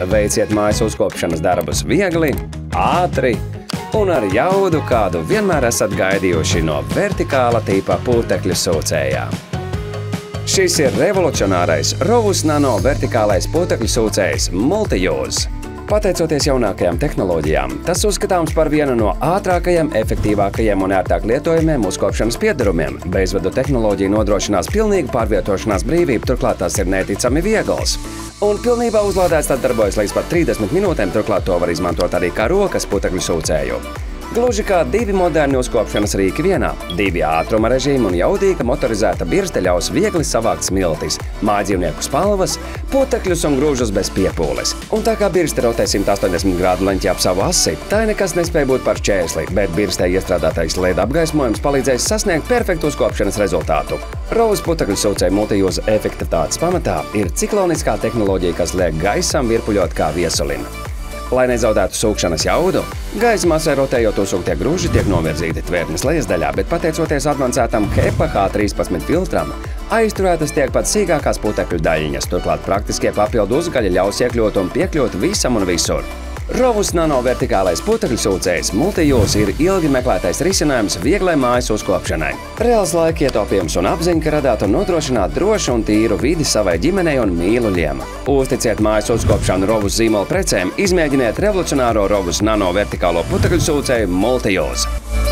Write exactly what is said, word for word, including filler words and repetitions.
Veiciet mājas uzkopšanas darbus viegli, ātri un ar jaudu, kādu vienmēr esat gaidījuši no vertikāla tipa putekļu sūcējā. Šis ir revolucionārais Rovus Nano vertikālais putekļu sūcējs Multi-Use. Pateicoties jaunākajām tehnoloģijām, tas uzskatāms par vienu no ātrākajiem, efektīvākajiem un ērtāk lietojamiem uzkopšanas piedarumiem. Bezvadu tehnoloģija nodrošinās pilnīgu pārvietošanās brīvību, turklāt tas ir neticami viegls. Un pilnībā uzlādēts tad darbojas līdz pat trīsdesmit minūtēm, turklāt to var izmantot arī kā rokas putekļu sūcēju. Gluži kā divi moderni uzkopšanas rīki vienā, divi ātruma režīmi un jaudīga motorizēta birste ļaus viegli savākt smiltis, mājdzīvnieku spalvas, putekļus un grūžus bez piepūles. Un tā kā birste rotē simt astoņdesmit grādu leņķī ap savu asi, tā nekas nespēja būt par šķērsli, bet birstē iestrādātais L E D apgaismojums palīdzēs sasniegt perfektu uzkopšanas rezultātu. Rovus putekļu sūcēju Multi-Use efektivitātes pamatā ir cikloniskā tehnoloģija, kas liek gaisam virpuļot kā viesulim. Lai nezaudētu sūkšanas jaudu, gaisa masē rotējot uzsūktie grūži tiek novirzīti tvērtnes lejas daļā, bet pateicoties advancētam HEPA H trīspadsmit filtram, aizturētas tiek pat sīkākās putekļu daļiņas, turklāt praktiskie papildu uzgaļi ļaus iekļūt un piekļūt visam un visur. Rovus Nano vertikālais putekļu sūcējs Multi-Use ir ilgi meklētais risinājums vieglai mājas uzkopšanai. Reāls laika ietaupījums un apziņa, ka radāt un nodrošināt drošu un tīru vidi savai ģimenei un mīluļiem. Uzticiet mājas uzkopšanu Rovus zīmola precēm, izmēģiniet revolucionāro Rovus Nano vertikālo putekļu sūcēju Multi-Use.